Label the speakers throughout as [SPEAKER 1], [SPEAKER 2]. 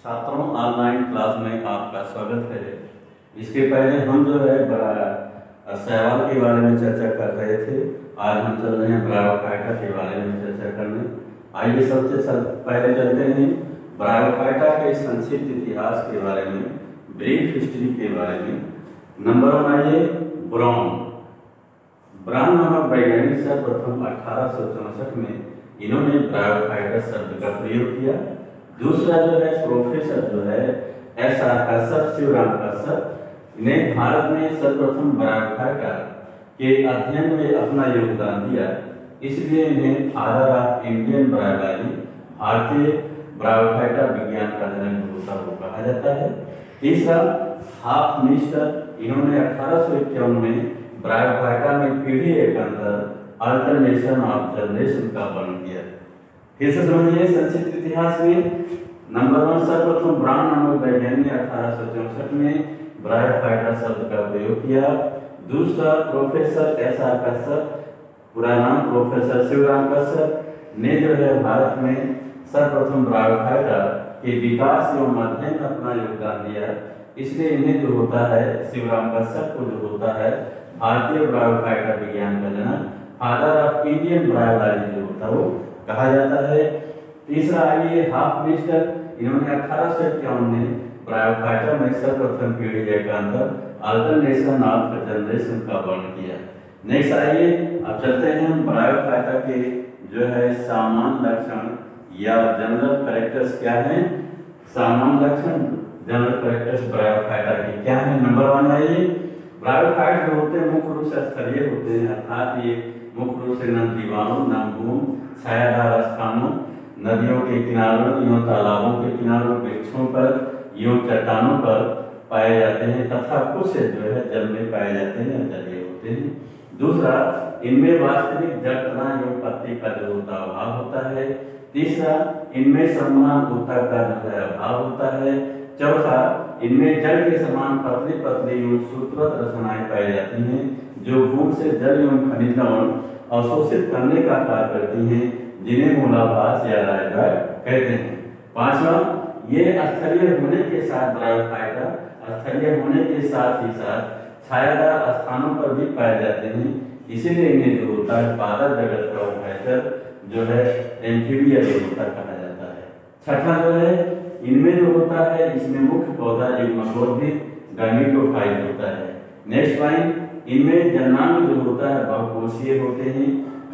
[SPEAKER 1] छात्रों, online class में आपका स्वागत है। इसके पहले हम जो है सवाल के बारे में चर्चा कर रहे थे। आज हम चल रहे हैं ब्रायोफाइटा के बारे में चर्चा करने। आइए सबसे पहले चलते हैं ब्रायोफाइटा के संक्षिप्त इतिहास के बारे में, ब्रीफ हिस्ट्री के बारे में। नंबर 1 आइए, ब्राउन नामक वैज्ञानिक सर्वप्रथम 1864 में इन्होंने ब्रायोफाइटा शब्द का प्रयोग किया। दूसरा जो है प्रोफेसर जो है SR कश्यप, शिवराम कश्यप, इन्हें भारत में सर्वप्रथम ब्रायोफाइटा के अध्ययन में अपना योगदान दिया, इसलिए इन्हें फादर ऑफ इंडियन ब्रायोलॉजी, भारतीय ब्रायोफाइटा विज्ञान का जनक को कहा जाता है। तीसरा हॉफमैस्टर, इन्होंने 1851 में ब्रायोफाइटा में पीढ़ी एकांतर अल्टरनेशन ऑफ जनरेशन का वर्णन किया। फिर से समझिए संक्षिप्त इतिहास में। नंबर 1, सर्वप्रथम ब्राउन नामक वैज्ञानिक ने 1864 में ब्रायोफाइटा शब्द का प्रयोग किया। दूसरा प्रोफेसर SR कश्यप, पूरा नाम प्रोफेसर शिवराम कश्यप, ने जो है भारत में सर्वप्रथम ब्रायोफाइटा के विकास एवं अध्ययन में अपना योगदान दिया, इसलिए इन्हें जो होता है शिवराम कश्यप को जो होता है भारतीय ब्रायोफाइटा विज्ञान का जनक, फादर ऑफ इंडियन ब्रायोलॉजी जो होता है वो कहा जाता है। तीसरा आइए हॉफमैस्टर, इन्होंने 1851 में ब्रायोफाइटा में सर्वप्रथम पीढ़ी एकांतर अल्टरनेशन ऑफ जनरेशन का वर्णन किया। नेक्स्ट आइए, अब चलते हैं ब्रायोफाइटा के जो है सामान्य लक्षण या जनरल कैरेक्टर्स क्या हैं। सामान्य लक्षण जनरल कैरेक्टर्स ब्रायोफाइटा के क्या हैं। नंबर 1 आइए, ब्रायोफाइट जो होते हैं मुख्य रूप से स्थलीय होते हैं, अर्थात ये मुख्य रूप से न दीवारों, न भूमि, छायादार स्थानों, नदियों के किनारों एवं तालाबों के किनारों, वृक्षों पर एवं चट्टानों पर पाए जाते हैं तथा कुछ जो है जल में पाए जाते हैं, जलीय होते हैं। दूसरा, इनमें वास्तविक जड़ तना एवं पत्ती का जो होता अभाव होता है। तीसरा, इनमें समान ऊतक का जो है अभाव होता है। चौथा, इनमें जल के समान पतली पतली एवं सूत्रवत रचनाएं पाई जाती हैं जो भूमि से जल एवं खनिज लवण अवशोषित करने का कार्य करती हैं, जिन्हें मूलाभास या रायजाय कहते हैं। पांचवा, ये स्थलीय होने के साथ ब्रायोफाइटा स्थलीय होने के साथ ही साथ छायादार स्थानों पर भी पाए जाते हैं, इसीलिए इन्हें जो होता है पादप जगत का उभयचर जो है एम्फीबिया जो होता कहा जाता है। छठा जो है, इनमें जो होता है इसमें मुख्य पौधा युग्मकोद्भिद गैमेटोफाइट होता है। नेक्स्ट पॉइंट, इनमें जन्मांग जो होता है बहुकोषीय होते हैं,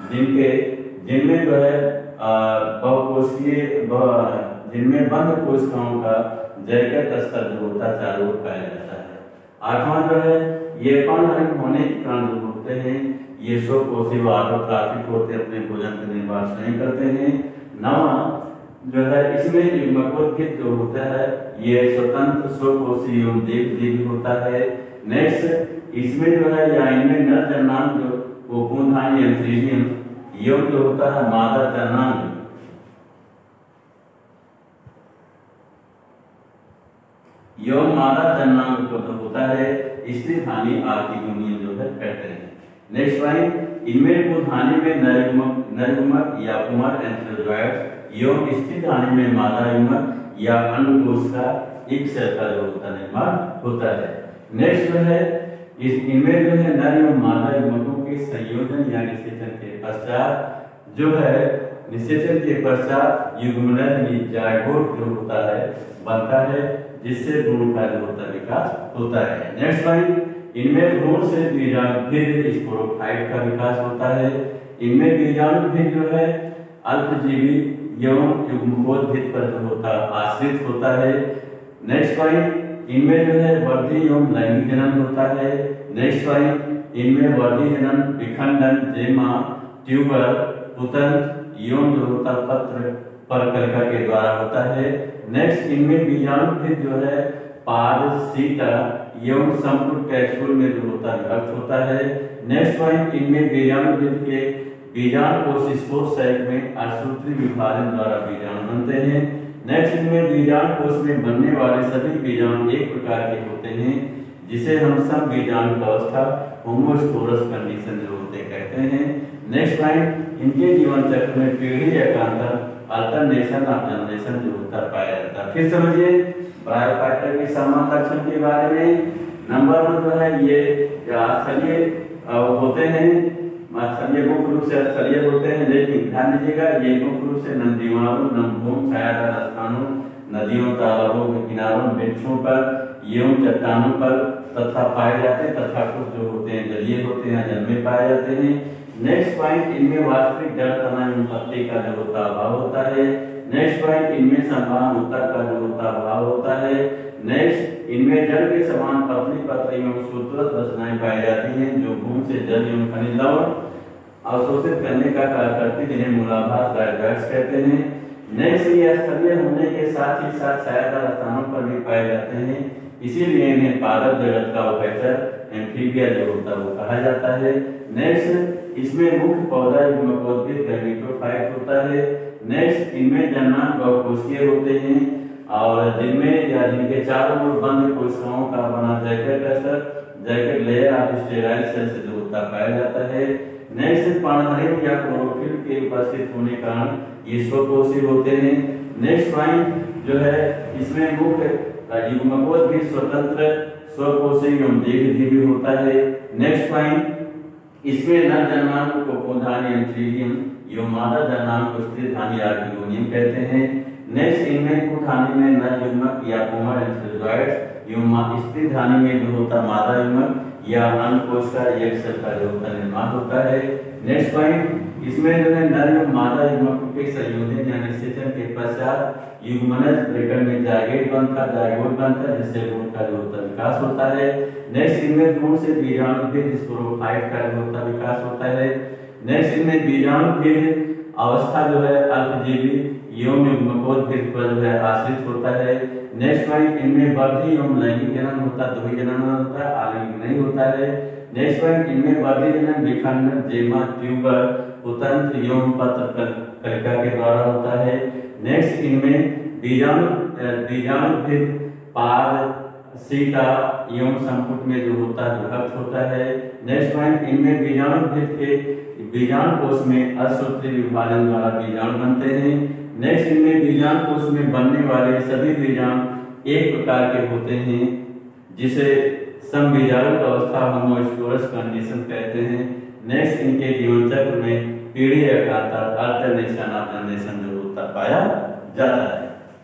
[SPEAKER 1] जिनमें जो है बहुकोषीय जिनमें बंद कोशिकाओं का जैकेट स्तर जो होता है चारों ओर पाया जाता है। आठवां जो है, ये पर्णरहित होने के कारण जो होते हैं ये स्वकोषीय व ऑटोट्रॉफिक होते हैं, अपने भोजन का निर्माण स्वयं करते हैं। नौवां जो है, इसमें युग्मकोद्भिद जो होता है ये स्वतंत्र स्वकोषीय एवं दीर्घजीवी होता है। नेक्स्ट, इसमें जो है या इनमें नर जन्मांग जो ओपुनहाई एम्फीबियम एवं जो होता है मादा जन्मांग एवं मादा जन्मांग को जो होता है स्त्रीधानी आर्किगोनियम जो है कहते हैं। नेक्स्ट पॉइंट, इनमें पुंधानी में नरयुग्मक या पुमर एंथ्रोजॉइड एवं स्त्रीधानी में मादा युग्मक या अंडकोश का एक सेल का जो होता निर्माण होता है। नेक्स्ट जो है, इनमें जो है नर एवं मादा युग्मकों के संयोजन या निषेचन के पश्चात जो है निषेचन के पश्चात युग्मनज जायगोट जो होता है बनता है, जिससे भ्रूण का जो होता विकास होता है। नेक्स्ट पॉइंट, इनमें भ्रूण से बीजाणुभिद स्पोरोफाइट का विकास होता है। इनमें बीजाणुभिद जो है अल्पजीवी एवं युग्मकोद्भिद पर जो होता आश्रित होता है। नेक्स्ट पॉइंट, इनमें जो है वर्धी एवं लैंगिक जनन होता है। नेक्स्ट पॉइंट, इनमें वर्धी जनन विखंडन जेमा ट्यूबर पुतंत एवं जो होता पत्र परकलिका के द्वारा होता है। नेक्स्ट, इनमें बीजाणुभिद जो है पाद सीता एवं संपूर्ण कैप्सूल में जो होता विभक्त होता है। नेक्स्ट पॉइंट, इनमें बीजाणुभिद के बीजाणुकोश स्पोर साइट में असूत्री विभाजन द्वारा बीजाणु बनते हैं। नेक्स्ट, इनमें बीजाणुकोश में बनने वाले सभी बीजाणु एक प्रकार के होते हैं, जिसे हम सब बीजाणु अवस्था होमोस्पोरस कंडीशन जो होते कहते हैं। नेक्स्ट पॉइंट, इनके जीवन चक्र में पीढ़ी एकांतर अल्टरनेशन ऑफ जनरेशन जो होता पाया जाता है। फिर समझिए ब्रायोफाइटा के सामान्य लक्षण के बारे में। नंबर 1 जो है ये स्थलीय होते हैं, स्थलीय मुख्य रूप से स्थलीय होते हैं, लेकिन ध्यान दीजिएगा ये मुख्य रूप से नदीवारों, नमभूमि, छायादार स्थानों, नदियों, तालाबों के किनारों, वृक्षों पर एवं चट्टानों पर तथा पाए जाते हैं, तथा कुछ जो होते हैं जलीय होते हैं, जल में पाए जाते हैं। नेक्स्ट पॉइंट, इनमें वास्तविक जड़ तना एवं पत्ती का जो होता अभाव होता है। नेक्स्ट पॉइंट, इनमें समान उत्तर का जो होता अभाव होता है। नेक्स्ट, इनमें जल के समान पतली पतली एवं सूत्रत रचनाएं पाई जाती हैं जो भूमि से जल एवं खनिज लवण अवशोषित करने का कार्य करती है, जिन्हें मूलाधार डायग्राफ्स कहते हैं। नेक्स्ट, ये स्थलीय होने के साथ ही साथ छायादार स्थानों पर भी पाए जाते हैं, इसीलिए इन्हें पादप जगत का उभयचर एम्फीबिया जो होता है वो कहा जाता है। नेक्स्ट, इसमें मुख्य पौधा युग्मकोद्भिद गैमेटोफाइट होता है। नेक्स्ट, इनमें जन्मांग बहुकोषीय होते हैं और जिनमें या जिनके चारों ओर बंद कोशिकाओं का बना jacket layer of sterile cell से जो होता पाया जाता है। नेक्स्ट, पर्णहरित या क्लोरोफिल के उपस्थित होने के कारण ये स्वकोषी होते हैं। नेक्स्ट पॉइंट जो है, इसमें मुख्य युग्मकोश भी स्वतंत्र स्वकोषी एवं दीर्घजीवी होता है। नेक्स्ट पॉइंट, इसमें नर जन्मांग को कोधानी एंथ्रीडियम एवं मादा जन्मांग को स्त्रीधानी आर्किगोनियम कहते हैं। नेक्स्ट, इनमें कुठानी में नर युग्मक या पोमर एंथ्रोजॉइड्स एवं स्त्रीधानी में जो होता मादा युग्मक या अंडकोश का एक सेल का जो होता निर्माण होता है। नेक्स्ट पॉइंट, इसमें जो है नर एवं मादा युग्मकों के संयोजन या निषेचन के पश्चात युग्मनज ब्रैकेट में जायगोट बनता है जिससे भ्रूण का जो होता विकास होता है। नेक्स्ट, इनमें भ्रूण से बीजाणुभेद स्पोरोफाइट का जो होता विकास होता है। नेक्स्ट, इनमें बीजाणुभेद अवस्था जो है अल्पजीवी एवं युग्मकोद्भिद पर जो है आश्रित होता है। नेक्स्ट पॉइंट, इनमें वृद्धि एवं लैंगिक जनन होता है, द्विज जनन होता है, आलैंगिक नहीं होता है। नेक्स्ट पॉइंट, इनमें वृद्धि जनन विखंडन जेमा ट्यूबर उतंत्र एवं पत्र कलिका के द्वारा होता है। नेक्स्ट, इनमें बीजाणुभेद पाद सीटा एवं संपुट में जो होता है विभक्त होता है। नेक्स्ट पॉइंट, इनमें बीजाणुभेद के बीजाणुकोश में असूत्री विभाजन द्वारा बीजाणु बनते हैं। नेक्स्ट, इनमें बीजाणुकोश में बनने वाले सभी बीजाणु एक प्रकार के होते हैं जिसे समबीजाणु अवस्था होमोस्पोरस कंडीशन कहते हैं। नेक्स्ट, इनके जीवन चक्र में पीढ़ी एकांतर अल्टरनेशन ऑफ जनरेशन जो होता पाया जाता है।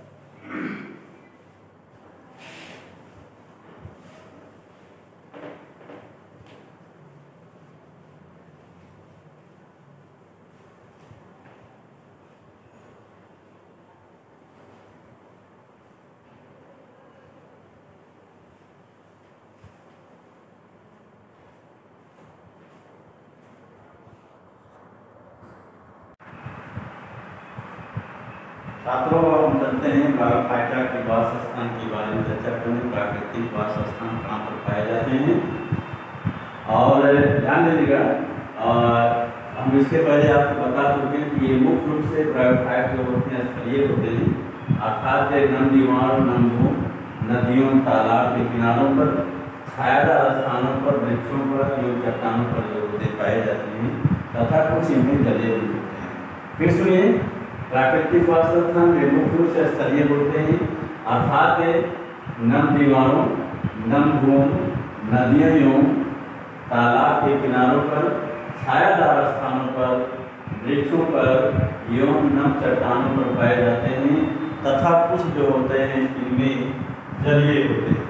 [SPEAKER 1] छात्रों, हम चलते हैं ब्रायोफाइटा के वासस्थान के बारे में चर्चा करने। प्राकृतिक वासस्थान कहाँ पर पाए जाते हैं और ध्यान दीजिएगा। हम इसके पहले आपको बता चुके हैं कि ये मुख्य रूप से ब्रायोफाइट जो होते हैं स्थलीय होते हैं, अर्थात नमदीवार, नमभूमि, नदियों, तालाब के किनारों पर, छायादार स्थानों पर, वृक्षों पर एवं चट्टानों पर जो होते पाए जाते हैं तथा कुछ इनमें जलीय भी होते हैं। फिर सुनिए, प्राकृतिक वासस्थान मुख्य रूप से स्थलीय होते हैं, अर्थात नम दीवारों, नम भूमि, नदियों एवं तालाब के किनारों पर, छायादार स्थानों पर, वृक्षों पर एवं नम चट्टानों पर पाए जाते हैं तथा कुछ जो होते हैं इनमें जलीय होते हैं।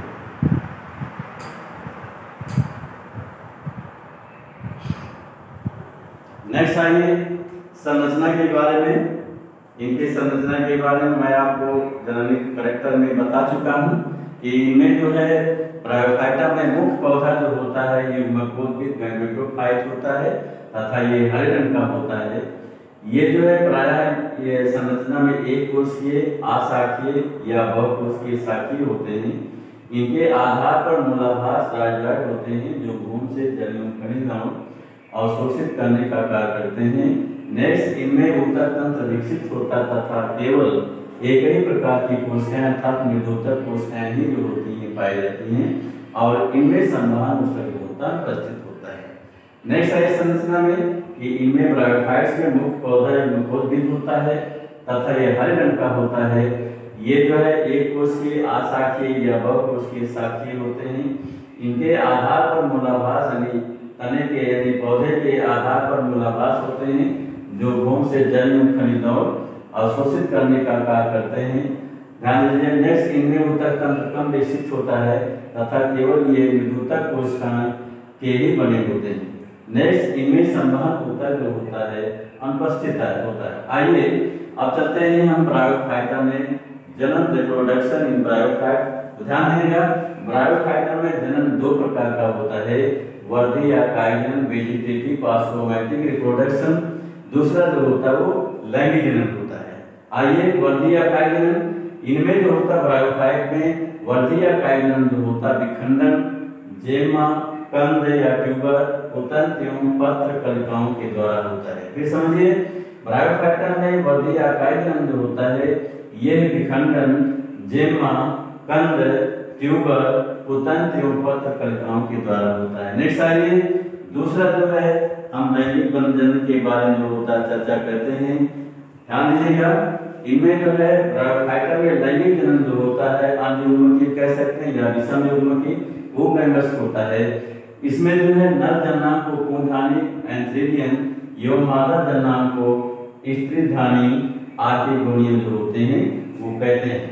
[SPEAKER 1] नेक्स्ट आइए संरचना के बारे में। इनके संरचना के बारे में मैं आपको जनरली करेक्टर में बता चुका हूँ कि इनमें जो है ब्रायोफाइटा में मुख्य पौधा जो होता है युग्मकोद्भिद गैमेटोफाइट होता है तथा ये हरे रंग का होता है। ये जो है प्रायः ये संरचना में एक कोशिकीय, अशाखीय या बहुकोशिकीय शाखीय होते हैं। इनके आधार पर मूलाधार राइजोइड होते हैं जो भूमि से जल एवं खनिज लवण अवशोषित करने का कार्य करते हैं। नेक्स्ट, इनमें उत्तर तंत्र विकसित होता तथा केवल एक ही प्रकार की कोशिकाएं अर्थात मृदोत्तर कोशिकाएं ही जो होती हैं पाई जाती हैं और इनमें संवहन उसका जो होता है उपस्थित होता है। नेक्स्ट है संरचना में कि इनमें ब्रायोफाइट्स में मुख्य पौधा युग्मकोद्भिद होता है तथा ये हरे रंग का होता है। ये जो है एक कोश के अशाखीय या बहुकोश के शाखीय होते हैं। इनके आधार पर मूलाभास यानी तने के यानी पौधे के आधार पर मूलाभास होते हैं, जो भूमि से जल एवं खनिजों अवशोषित करने का कार्य करते हैं। ध्यान दीजिए, नेक्स्ट इनमें ऊतक तंत्र कम विकसित होता है तथा केवल ये मृदुतक कोशिकाएं के ही बने होते हैं। नेक्स्ट इनमें संवहन ऊतक जो होता है अनुपस्थित होता है। आइए अब चलते हैं हम ब्रायोफाइटा में जनन रिप्रोडक्शन इन ब्रायोफाइट। तो ध्यान दीजिएगा, ब्रायोफाइटा में जनन दो प्रकार का होता है, वर्धी या कायजनन वेजिटेटिव पार्श्वोमैटिक रिप्रोडक्शन। दूसरा जो होता है वो लैंगिक जनन होता है। आइए वर्धी या कायजनन, इनमें जो होता है ब्रायोफाइट में वर्धी या कायजनन जो होता है विखंडन जेमा कंद या ट्यूबर उतंत एवं पत्र कलिकाओं के द्वारा होता है। फिर समझिए, ब्रायोफाइटा में वर्धी या कायजनन जो होता है यह विखंडन जेमा कंद ट्यूबर उतंत एवं पत्र कलिकाओं के द्वारा होता है। नेक्स्ट आइए, दूसरा जो है हम लैंगिक जनन के बारे में जो होता है चर्चा करते हैं। ध्यान दीजिएगा, इनमें जो है ब्रायोफाइटा में लैंगिक जनन जो होता है अनियुग्मकीय कह सकते हैं या विषम युग्मकीय वो वैंगस होता है। इसमें जो है नर जननांग को पुंधानी एंथ्रेलियन एवं मादा जननांग को स्त्रीधानी आर्किगोनियन जो होते हैं वो कहते हैं,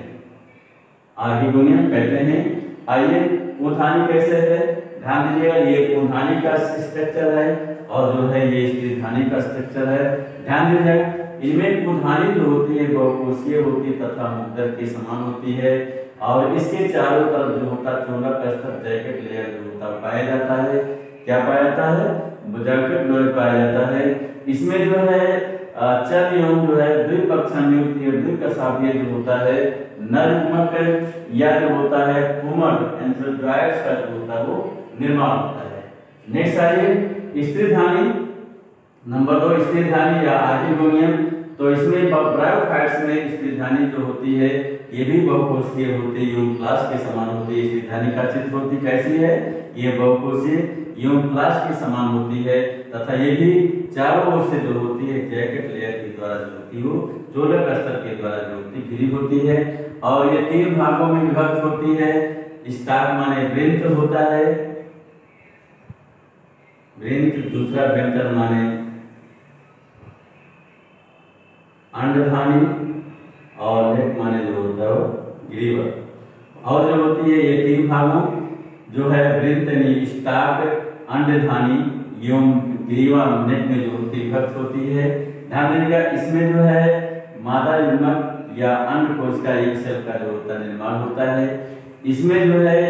[SPEAKER 1] आर्किगोनियन कहते हैं। आइए पुंधानी कैसे है, ध्यान दीजिएगा, ये पुंधानी का स्ट्रक्चर है और जो है ये स्त्रीधानी का स्ट्रक्चर है। ध्यान दीजिएगा, इनमें पुंधानी जो होती है बहुकोशीय होती है तथा मुक्तक के समान होती है और इसके चारों तरफ जो होता है चोलक स्तर जैकेट लेयर जो होता है पाया जाता है। क्या पाया जाता है, जैकेट लेयर पाया जाता है। इसमें जो है चल एवं जो है द्विपक्षान्युक्त या द्विकशाब्दीय जो होता है नर युग्मक या जो होता है कुमर एंथ्रोजॉइड्स का जो होता है वो निर्माण होता है। नेक्स्ट आइए स्त्रीधानी, नंबर 2 स्त्रीधानी या आर्किगोनियन। तो इसमें ब्रायोफाइट्स में स्त्रीधानी जो होती है ये भी बहुकोशीय होती है, यूक्लास के समान होती है। स्त्रीधानी का चित्र होती कैसी है, ये बहुकोशीय यूक्लास के समान होती है तथा ये भी चारों ओर से जो होती है जैकेट लेयर के द्वारा जो होती है वो चोलक स्तर के द्वारा जो होती घिरी होती है और ये 3 भागों में विभक्त होती है। स्टाक माने वृंत होता है, वृंत। दूसरा वेंटर माने अंडधानी और नेक माने जो होता है वो ग्रीवर। और जो होती है ये 3 भागों जो है वृंत यानी स्टाक अंडधानी एवं ग्रीवा नेक में जो होती विभक्त होती है। ध्यान दीजिएगा, इसमें जो है मादा युग्मक या अंड कोशिका एक सेल का जो होता है निर्माण होता है। इसमें जो है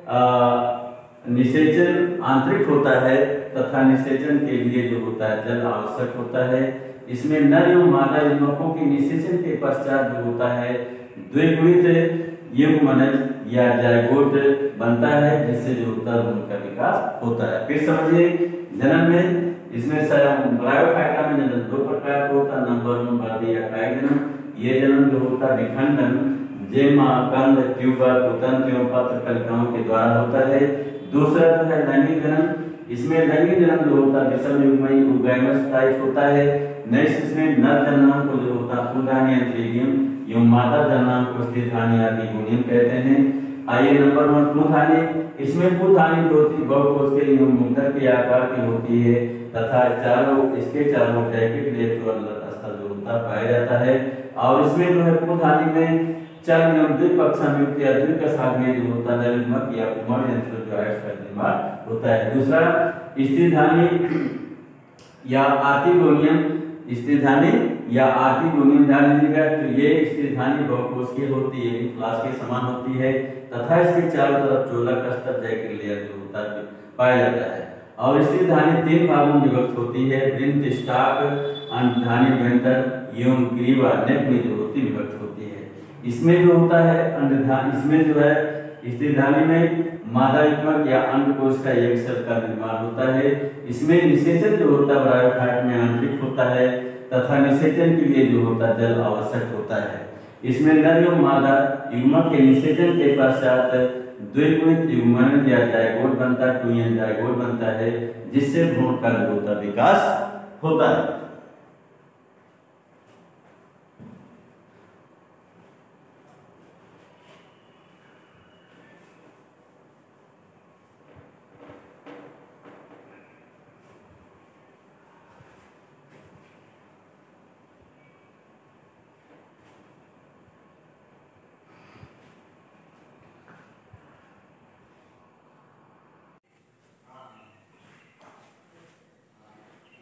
[SPEAKER 1] निषेचन आंतरिक होता है तथा निषेचन के लिए जो होता है जल आवश्यक होता है। इसमें नर एवं मादा युग्मकों के निषेचन के पश्चात जो होता है द्विगुणित युग्मनज या जायगोट बनता है जिससे जो होता है उनका विकास होता है। फिर समझिए जनन में इसमें ब्रायोफाइटा में जनन 2 प्रकार का होता है। नंबर 1 वर्धी या कायजनन, ये जनन जो होता है विखंडन जेमा कंद ट्यूबर उतंत एवं पत्र कलिकाओं के द्वारा होता है। दूसरा जो है लैंगिक जनन, इसमें लैंगिक जनन जो होता है विषम युग्मकीय उगैमस टाइप होता है। नेक्स्ट इसमें नर जननांग को जो होता है पुंधानी एंथ्रेलियन एवं मादा जननांग को स्त्रीधानी आर्किगोनियन कहते हैं। आइए नंबर 1 पुंधानी, इसमें पुंधानी जो होती है बहुकोशीय एवं मुक्तक के आकार की होती है तथा इसके चारों जैकेट लेयर स्तर जो होता है पाया जाता है और इसमें जो है पुंधानी में चल एवं द्विपक्षान्युक्त या द्विकशाब्दीय जो होता है युग्मक या कुमर एंथ्रोजॉइड्स का निर्माण होता है। दूसरा स्त्रीधानी या आर्किगोनियन, स्त्रीधानी या आर्किगोनियन ध्यान दीजिएगा, तो ये स्त्रीधानी बहुकोशीय होती है, क्लास के समान होती है तथा इसके चारों तरफ चोलक स्तर जैकेट लेयर जो होता है पाया जाता है और स्त्रीधानी 3 भागों में विभक्त होती है। वृंत स्टाक अंडधानी वेंटर एवं ग्रीवा नेक में जो होती विभक्त होती है। इसमें जो होता है अंडधानी, इसमें जो है स्त्रीधानी में मादा युग्मक या अंड कोशिका एक सेल का निर्माण होता है। इसमें निषेचन जो होता है ब्रायोफाइट में आंतरिक होता है तथा निषेचन के लिए जो होता है जल आवश्यक होता है। इसमें नर एवं मादा युग्मक के निषेचन के पश्चात द्विगुणित युग्मन या जायगोट बनता है, ट्विन जायगोट बनता है जिससे भ्रूण का जो होता विकास होता है।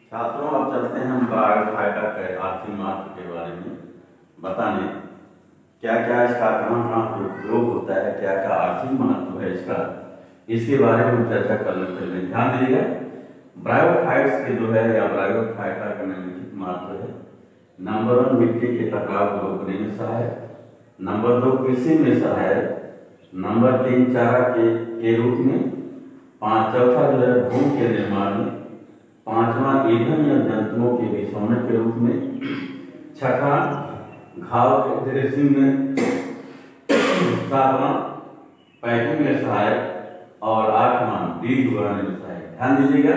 [SPEAKER 1] छात्रों, अब चलते हैं हम ब्रायोफाइटा के आर्थिक महत्व के बारे में बताने। क्या क्या इसका कहाँ कहाँ उपयोग होता है, क्या क्या आर्थिक महत्व है इसका, इसके बारे में हम चर्चा करने चल ध्यान दीजिएगा। ब्रायोफाइट्स के जो है या ब्रायोफाइटा का निम्नलिखित महत्व है। नंबर 1, मिट्टी के कटाव को रोकने में सहायक। नंबर 2, कृषि में सहायक। नंबर 3, चारा के रूप में। चौथा जो है भूमि के निर्माण में। पांचवा, ईंधन या जंतुओं के बिछौने के रूप में। छठा, घाव के ड्रेसिंग में। सातवां, पैकिंग में सहायक। और आठवां, बीज उगाने में सहायक। ध्यान दीजिएगा,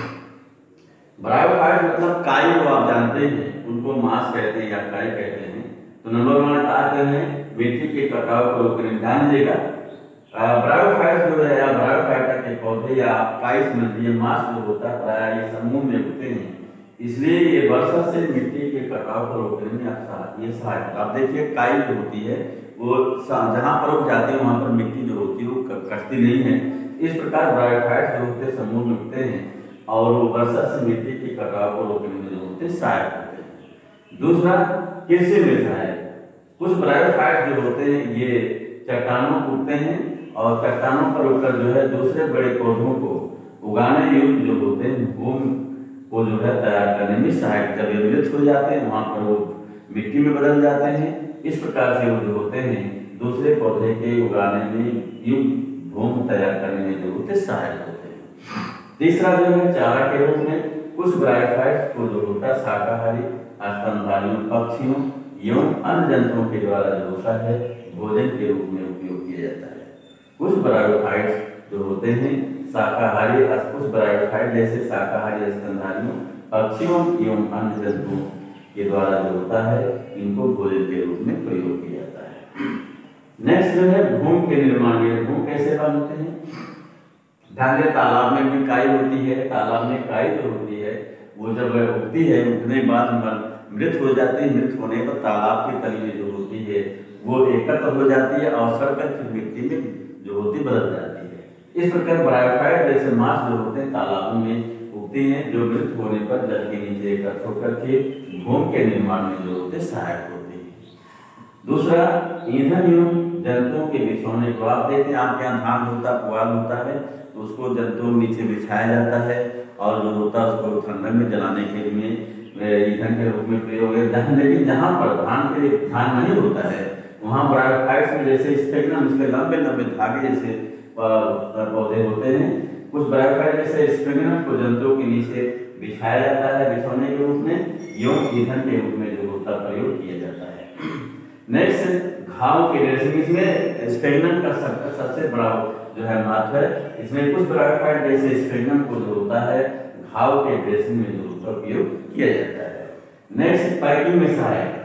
[SPEAKER 1] ब्रायोफाइट मतलब काई को आप जानते हैं, उनको मांस कहते हैं या काई कहते हैं। तो नंबर 1 आते हैं मिट्टी के कटाव को रोकने में। ध्यान दीजिएगा, ब्रायोफाइट जो है या ब्रायोफाइटा के पौधे या काई संबंधी मांस जो होता है प्राय ये समूह में उगते हैं, इसलिए ये वर्षा से मिट्टी के कटाव को रोकने में ये सहायक। आप देखिए, काई जो होती है वो जहाँ पर उग जाते हैं वहाँ पर मिट्टी जो होती है वो कटती नहीं है। इस प्रकार ब्रायोफाइट जो होते हैं समूह में उगते हैं और वो वर्षा से मिट्टी के कटाव को रोकने में जो होते हैं सहायक होते हैं। दूसरा, कृषि में सहायक। कुछ ब्रायोफाइट जो होते हैं ये चट्टानों को उगते हैं और चट्टानों पर उगकर जो है दूसरे बड़े पौधों को उगाने योग्य जो होते हैं भूमि को जो है तैयार करने में सहायक। जब ये मृत हो जाते हैं वहां पर वो मिट्टी में बदल जाते हैं। इस प्रकार से वो जो होते हैं दूसरे पौधे के उगाने में युक्त भूमि तैयार करने में जो होते सहायक होते हैं। तीसरा जो है चारा के रूप में। कुछ ब्रायोफाइट्स को जो होता है शाकाहारी, स्तनधारियों, पक्षियों एवं अन्य जंतुओं के द्वारा जो होता है भोजन के रूप में उपयोग किया जाता है। कुछ ब्रायोफाइट्स जो होते हैं शाकाहारी, कुछ ब्रायोफाइट जैसे शाकाहारी, स्तनधारियों, पक्षियों एवं अन्य जंतुओं के द्वारा जो होता है इनको भोजन के रूप में प्रयोग किया जाता है। नेक्स्ट जो है भूमि के निर्माण में। भूमि कैसे बनते हैं? ध्यान दें, तालाब में भी काई होती है। तालाब में काई जो होती है वो जब उगती है उगने के बाद मृत हो जाती है। मृत होने पर तालाब की तली में जो होती है वो एकत्र हो जाती है और सड़कर मिट्टी में जो होती बदल जाती है। इस प्रकार ब्रायोफाइट जैसे मांस जो होते हैं तालाबों में उगती हैं जो मृत होने पर जल के नीचे एकत्र होकर के भूमि के निर्माण में जो होते सहायक होते हैं। दूसरा, ईंधन एवं जंतुओं के बिछौने को। आप देखते हैं आपके यहाँ धान होता है, पुआल होता है, तो उसको जंतुओं नीचे बिछाया जाता है और जो होता है उसको ठंडक में जलाने के लिए ईंधन के रूप में प्रयोग है। लेकिन जहाँ पर धान नहीं होता है वहाँ ब्रायोफाइट्स में जैसे स्पेगनम, इसके लंबे लंबे धागे जैसे पौधे होते हैं। कुछ ब्रायोफाइट जैसे स्पेगनम को जंतुओं के नीचे बिछाया जाता है बिछौने के रूप में, एवं ईंधन के रूप में जो होता प्रयोग किया जाता है। नेक्स्ट, घाव के ड्रेसिंग। इसमें स्पेगनम का सबसे बड़ा जो है महत्व है। इसमें कुछ ब्रायोफाइट जैसे स्पेगनम को जो होता है घाव के ड्रेसिंग में जो होता उपयोग किया जाता है। नेक्स्ट, पैकिंग में सहायक।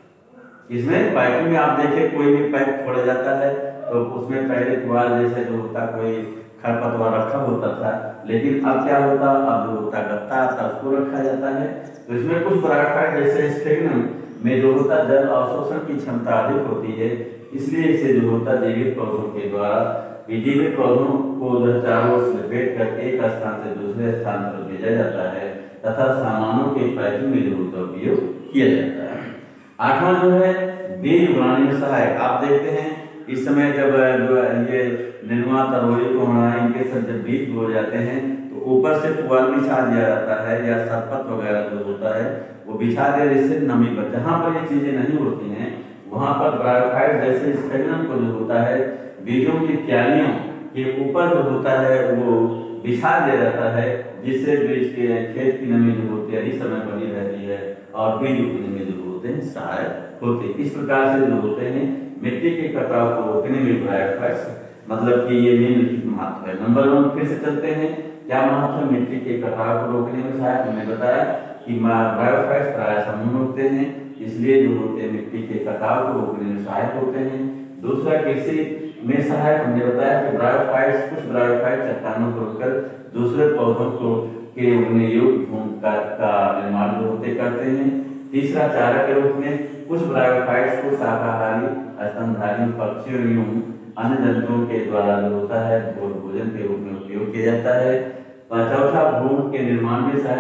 [SPEAKER 1] इसमें पैकिंग में आप देखें कोई भी पैक छोड़ा जाता है तो उसमें पहले पुआल जैसे जो होता कोई खरपतवार रखा होता था, लेकिन अब क्या होता, अब जो होता गत्ता आता उसको रखा जाता है। तो इसमें कुछ ब्रायोफाइट जैसे स्पेगनम में जो होता जल अवशोषण की क्षमता अधिक होती है, इसलिए इसे जो होता जीवित पौधों के द्वारा जीवित पौधों को चारों ओर से लपेट कर एक स्थान से दूसरे स्थान पर भेजा जाता है तथा सामानों के पैकिंग में जो होता उपयोग किया जाता है। आठवां जो है बीज उगाने में सहायक। आप देखते हैं इस समय जब ये नेनुआ, तरोई को होना इनके सब जब बीज बो जाते हैं तो ऊपर से पुआल बिछा दिया जाता है या सरपत वगैरह जो होता है वो बिछा दिया जिससे नमी पर। जहाँ पर ये चीजें नहीं होती हैं वहाँ पर ब्रायोफाइट जैसे स्पेगनम को जो होता है बीजों की क्यारियों के ऊपर जो होता है वो बिछा दिया जाता है, जिससे बीज के खेत की नमी जो होती है अधिक समय बनी रहती है और बीज उगने में जो होते हैं सहायक होते हैं। इस प्रकार से जो होते हैं मिट्टी के कटाव को रोकने में ब्रायोफाइट्स मतलब कि ये निम्नलिखित महत्व है। नंबर 1 फिर से चलते हैं, क्या महत्व है मिट्टी के कटाव को रोकने में सहायक। मैंने बताया कि ब्रायोफाइट्स प्राय समूह में होते हैं, इसलिए जो होते हैं मिट्टी के कटाव को रोकने में सहायक होते हैं। दूसरा, कृषि में सहायक। हमने बताया कि ब्रायोफाइट्स कुछ ब्रायोफाइट चट्टानों को रोककर दूसरे पौधों को के उगने योग्य भूमि का निर्माण जो होते करते हैं। तीसरा, चारा के रूप में कुछ ब्रायोफाइट्स को शाकाहारी, स्तनधारी, पक्षियों एवं अन्य जंतुओं के द्वारा जो होता है भोजन के रूप में उपयोग किया जाता है। चौथा, भूमि के निर्माण में सहायक।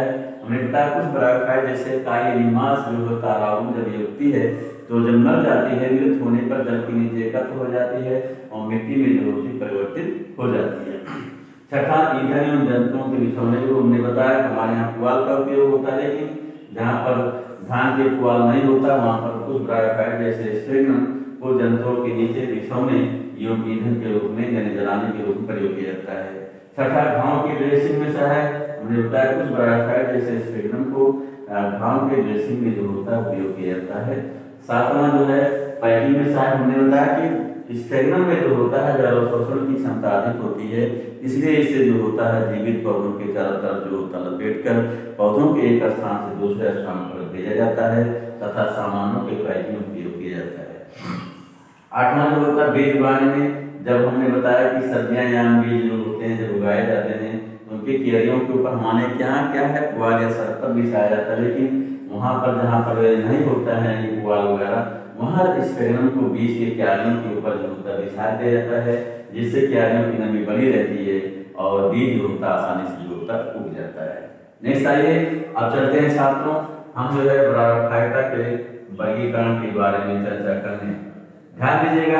[SPEAKER 1] हमने बताया कुछ ब्रायोफाइट जैसे काइलिमास जो है ताराओं जब ये उगती है तो जब मर जाती है मृत होने पर जल के नीचे एकत्र हो जाती है और मिट्टी में जो होती परिवर्तित हो जाती है। छठा, ईंधन एवं जंतुओं के बिछौने को हमने बताया हमारे यहाँ पुआल का उपयोग होता है, लेकिन जहाँ पर धान के पुआल नहीं होता वहाँ पर कुछ ब्रायोफाइट जैसे स्ट्रिग्नम को जंतुओं के नीचे बिछौने एवं ईंधन के रूप में यानी जलाने के रूप में प्रयोग किया जाता है। छठा, घाव की ड्रेसिंग में सहायक हमने बताया कुछ ब्रायोफाइट जैसे स्ट्रिग्नम को घाव के ड्रेसिंग में जो होता है उपयोग किया जाता है। सातवां जो है पैकिंग में सहायक हमने बताया कि स्ट्रिग्नम में जो होता है जल अवशोषण की क्षमता अधिक होती है, इसलिए इसे जो होता है जीवित पौधों के चारों तरफ जो होता है लपेट कर पौधों के एक स्थान से दूसरे स्थान पर भेजा जाता है तथा सामानों के पैकिंग में उपयोग किया जाता है। आठवां जो होता है बीज उगाने में, जब हमने बताया कि सब्जियां या बीज जो होते हैं जब उगाए जाते हैं उनके क्यारियों के ऊपर हमारे क्या है पुआल या सरपट बिछाया जाता है, लेकिन वहाँ पर जहाँ पर नहीं होता है ये पुआल वगैरह वहाँ स्ट्रिग्नम को बीज के क्यारियों के ऊपर जो होता है बिछा दिया जाता है, जिससे क्यारियों की नमी बनी रहती है और बीज जो होता है आसानी से जो होता है उग जाता है। नेक्स्ट आइए अब चलते हैं छात्रों, हम जो है ब्रायोफाइटा के वर्गीकरण के बारे में चर्चा करने। ध्यान दीजिएगा,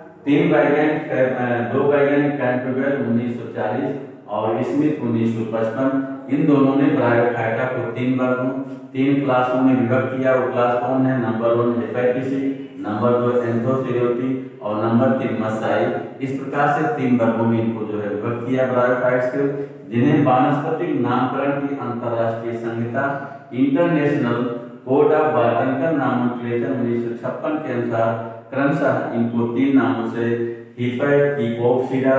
[SPEAKER 1] दो वैज्ञानिक कैंपबेल 1940 और स्मिथ 1955 इन दोनों ने ब्रायोफाइटा को तीन क्लासों में विभाग किया। वो क्लास कौन है? नंबर 1 हेपेटिसी, नंबर 2 एंथोसिरोटी और नंबर 3 मसाई। इस प्रकार से 3 वर्गों में इनको जो है विभाग किया ब्रायोफाइट्स के, जिन्हें वानस्पतिक नामकरण की अंतरराष्ट्रीय संहिता International Code of Botanical Nomenclature 1956 के अनुसार क्रमशः इनको 3 नामों से हिपैटिकोप्सिडा,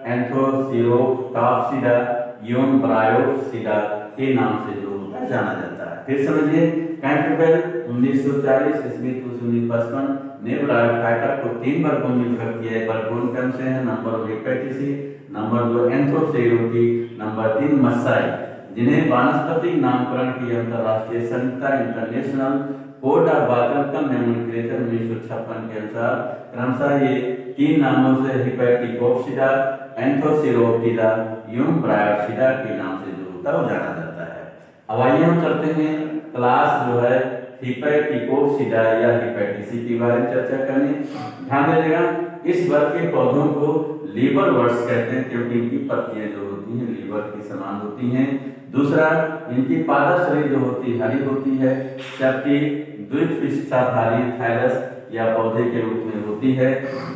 [SPEAKER 1] एंथोसिरोटाप्सिडा एवं ब्रायोप्सिडा के नाम से जो होता है जाना जाता है। फिर समझिए, कैंपबेल 1940 स्मिथ 1955 ने ब्रायोफाइटा को 3 वर्गों में विभाग किया है। वर्ग कौन से हैं? Number 1 Hepaticae, number 2 Anthocerotae, number 3 Musci, जिन्हें वानस्पतिक नामकरण की अंतरराष्ट्रीय संहिता International Code of Botanical Nomenclature 1956 के अनुसार क्रमशः ये 3 नामों से हिपैटिकोप्सिडा, एंथोसिरोप्टिडा एवं ब्रायोप्सिडा के नाम से जो होता है जाना जाता है। अब आइए हम चलते हैं क्लास जो है हिपैटिकोप्सिडा या हिपैटिसी के बारे में चर्चा करने। ध्यान दीजिएगा, इस वर्ग के पौधों को लीवर वर्ड्स कहते हैं क्योंकि इनकी पत्तियां जो होती हैं लीवर के समान होती हैं। दूसरा, इनकी पादप जो होती है हरी होती है, जबकि द्विपृष्ठधारी थैलस या पौधे के रूप में होती है।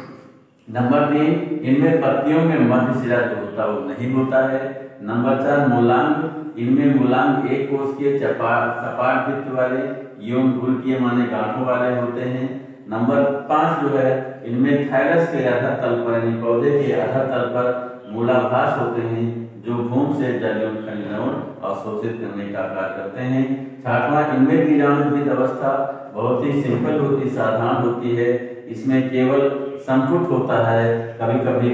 [SPEAKER 1] नंबर 3, इनमें पत्तियों में मध्य सिरा जो होता है वो नहीं होता है। नंबर 4, मूलांग, इनमें मूलांग एक कोशिकीय सपाट भित्ति वाले एवं गुल्कीय माने गांठों वाले होते हैं। नंबर 5 जो है इनमें थैलस के आधार तल पर यानी पौधे के आधार तल पर मूलाभास होते हैं जो भूमि से जल एवं खनिज अवशोषित करने का कार्य करते हैं। 6वां, इनमें बीजाणुरहित अवस्था बहुत ही सिंपल होती साधारण होती है। इसमें केवल संपुट होता है, कभी कभी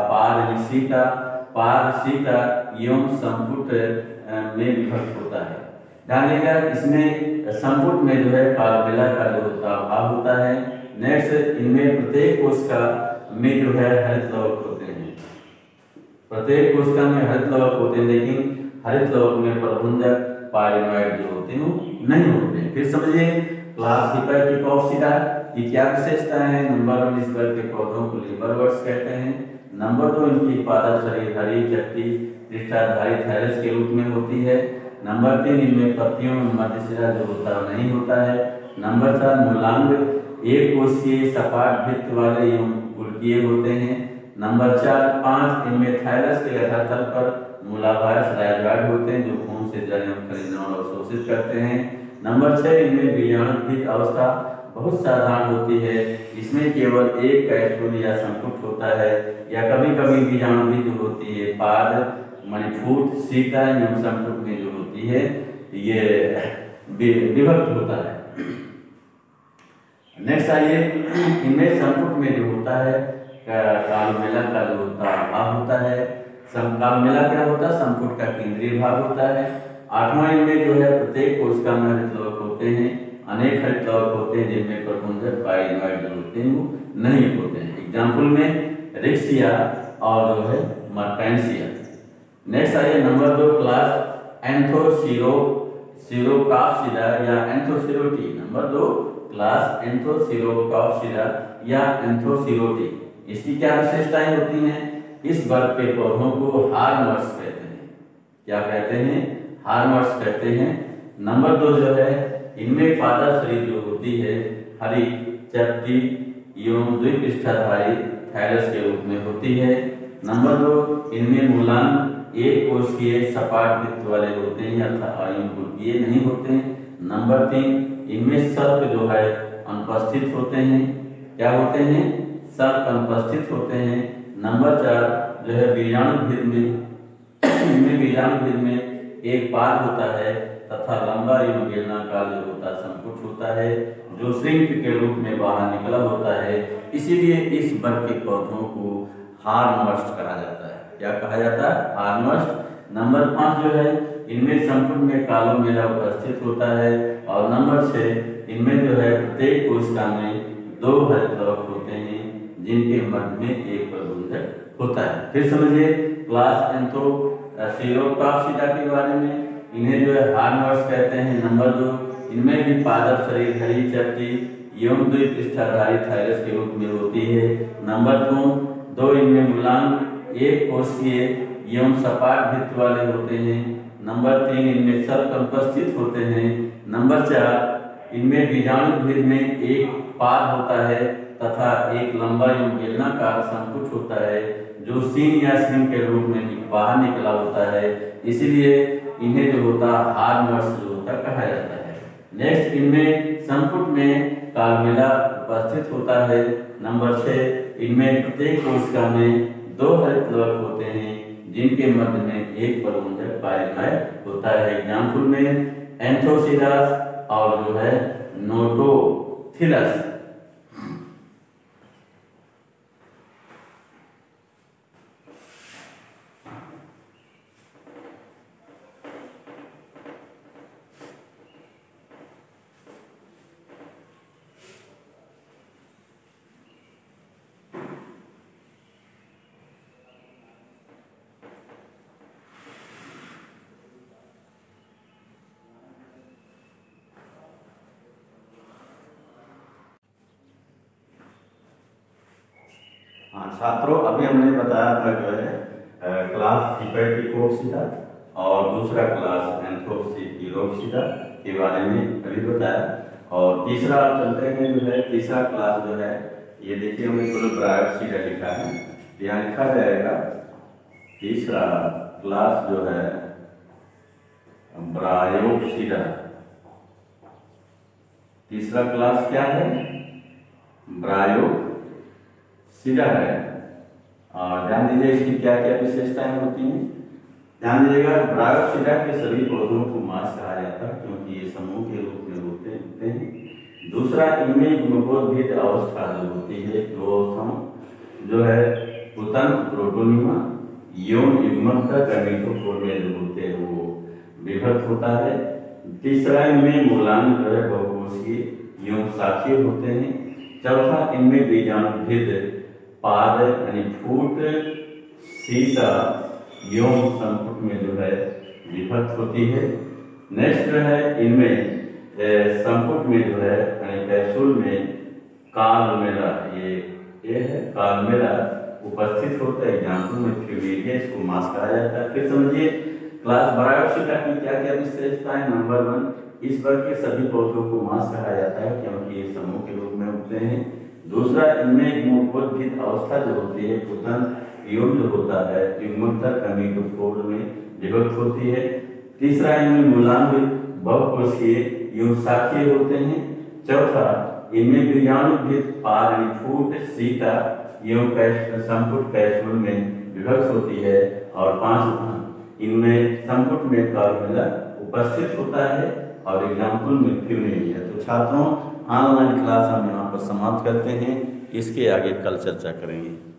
[SPEAKER 1] पार सीता एवं संपुट में विभक्त होता है। ध्यान देगा, इसमें संपुट में जो है पालवेला का जो होता भाव होता है। नेक्स्ट, इनमें प्रत्येक कोशिका में जो है हरित लवक होते हैं, प्रत्येक कोशिका में हरित लवक होते हैं, लेकिन हरित लवक में प्रभुंजक पाइरिनॉइड जो होते हैं वो नहीं होते हैं। फिर समझिए, क्लास हिपैटिकोप्सिडा की क्या विशेषता है? नंबर 1, इस वर्ग के पौधों को लीवर वर्ड्स कहते हैं। नंबर 2, इनकी पादप शरीर हरी चट्टी पृष्ठधारी थैलस के रूप में होती है। नंबर 3, इनमें पत्तियों में मध्य सिरा जो होता है नहीं होता है। नंबर 4, मूलांग एक कोशिकीय सपाट भित्ति वाले एवं गुल्कीय होते हैं। नंबर 4, 5, इनमें थैलस के आधार तल पर मूलाभास राइजोइड होते हैं जो भूमि से जल एवं खनिज अवशोषित करते हैं। नंबर 6, इनमें बीजाणुरहित अवस्था बहुत साधारण होती है, इसमें केवल एक कैप्सूल या संपुट होता है या कभी कभी बीजाणुरहित जो होती है पाद मणिफूट सीता एवं संपुट में जो होती है ये विभक्त होता है। नेक्स्ट आइए, इनमें संपुट में जो होता है कालोमेला का जो होता है भाव होता है। कालोमेला क्या होता है? संपुट का केंद्रीय भाग होता है। 8वां, इनमें जो है प्रत्येक कोशिका में हरित लवक होते हैं, अनेक हरित लवक होते हैं जिनमें प्रपुंजक पाइरिनॉइड जो होते हैं वो नहीं होते हैं। एग्जाम्पल में रिक्सिया और जो है मर्टेंसिया। नेक्स्ट आइए, नंबर 2, क्लास सिरोकाप्सिडा या एंथोसिरोटी। नंबर 2 क्लास एंथोसिरोकाप्सिडा या एंथोसिरोटी। इसकी क्या विशेषताएं होती हैं? इस वर्ग के पौधों को हार्मर्स कहते हैं। क्या कहते हैं? हार्मर्स कहते हैं। नंबर 2 जो है, इनमें पादप शरीर जो होती है हरी, चपटी एवं द्विपृष्ठधारी थाइलस के रूप में होती है। नंबर 2 इनमें मूलांग एक कोशिकीय सपाट भित्ति वाले होते हैं अर्थात अयुग्मकीय नहीं होते हैं। नंबर 3 इनमें सर्प जो है अनुपस्थित होते हैं। क्या होते हैं? सर्प अनुपस्थित होते हैं। नंबर 4 जो है बीजाणुभिद में इनमें बीजाणुभिद में एक पाद होता है तथा लंबा एवं बेलनाकार जो होता है संपुट होता है जो श्रिंक के रूप में बाहर निकला होता है। इसीलिए इस वर्ग के पौधों को हार्मर्स्ट कहा जाता है। क्या कहा जाता है? हार्मर्स्ट। नंबर 5 जो है, इनमें संपुट में कालोमेला उपस्थित होता है। और नंबर 6 इनमें जो है प्रत्येक कोशिका में 2 हरितलवक होते हैं जिनके मध्य में एक प्रबंधक होता है। फिर समझिए क्लास एंथोसिरोकाप्सिडा के बारे में। इन्हें जो है हार्मर्स कहते हैं। नंबर 2 इनमें भी पादप शरीर हरी, चपटी एवं द्विपृष्ठधारी थाइलस के रूप में होती है। नंबर 2 इनमें मूलांग एक कोशिकीय एवं सपाट भित्ति वाले होते हैं। नंबर 3 इनमें सर्प अनुपस्थित होते हैं। नंबर 4 इनमें बीजाणुभिद में एक पाद होता है तथा एक लंबा एवं बेलनाकार संपुट होता है जो सीन या सीन के रूप में बाहर निकला होता है। इसीलिए इन्हें जो होता है हार्मर्स जो होता कहा जाता है। नेक्स्ट, इनमें संपुट में कालमेला उपस्थित होता है। नंबर 6 इनमें प्रत्येक कोशिका में 2 हरितलवक होते हैं जिनके मध्य में एक प्रबंधक पाइलमाय होता है। एग्जाम्पल में एंथोसिरास और जो है नोटोथिलस। हाँ छात्रों, अभी हमने बताया था जो है क्लास हिपैटिकोप्सिडा और दूसरा क्लास एंथोसिरोप्सिडा के बारे में अभी बताया। और तीसरा चलते हैं जो है, तीसरा क्लास जो है ये देखिए हमने ब्रायोप्सिडा लिखा है। यहाँ लिखा जाएगा तीसरा क्लास जो है ब्रायोप्सिडा। तीसरा क्लास क्या है? ब्रायोप्सिडा है। और ध्यान दीजिए इसकी क्या क्या विशेषताएं होती हैं। ध्यान दीजिएगा, ब्रायोप्सिडा के सभी पौधों को मास कहा जाता है क्योंकि ये समूह के रूप में होते हैं। दूसरा, इनमें युग्मकोद्भिद अवस्था जो होती है, 2 अवस्थाओं जो है उतंत्र प्रोटोनिमा यौन युग्मक गैमेटोफोर में जो होते हैं वो विभक्त होता है। तीसरा, इनमें मूलांग जो है बहुकोशीय एवं शाखीय होते हैं। चौथा, इनमें बीजाणुभिद पाद यानी फूट सीता यौन संपुट में जो है विभक्त होती है। नेक्स्ट जो है, इनमें संपुट में जो है यानी कैप्सूल में कालमेला, ये है कालमेला उपस्थित होता है। एग्जाम्पल में फ्यूमेरिया, इसको मास कहा जाता है। फिर समझिए क्लास ब्रायोप्सिडा की क्या क्या विशेषताएं। नंबर 1 इस वर्ग के सभी पौधों को मास कहा जाता है क्योंकि ये समूह के रूप में उगते हैं। दूसरा, इनमें युग्मकोद्भिद अवस्था जो होती है उतंत्र यौन जो होता है युग्मक गैमेटोफोर में विभक्त होती है। तीसरा, इनमें मूलांग बहुकोशीय एवं शाखीय होते हैं। चौथा, इनमें बीजाणुभिद पाद यानी फूट सीता एवं संपुट कैप्सूल में विभक्त होती है। और 5वां, इनमें संपुट में कालमेला उपस्थित होता है और एग्जाम्पल में फ्यूमेरिया। तो छात्रों, ऑनलाइन क्लास हम यहाँ पर समाप्त करते हैं। इसके आगे कल चर्चा करेंगे।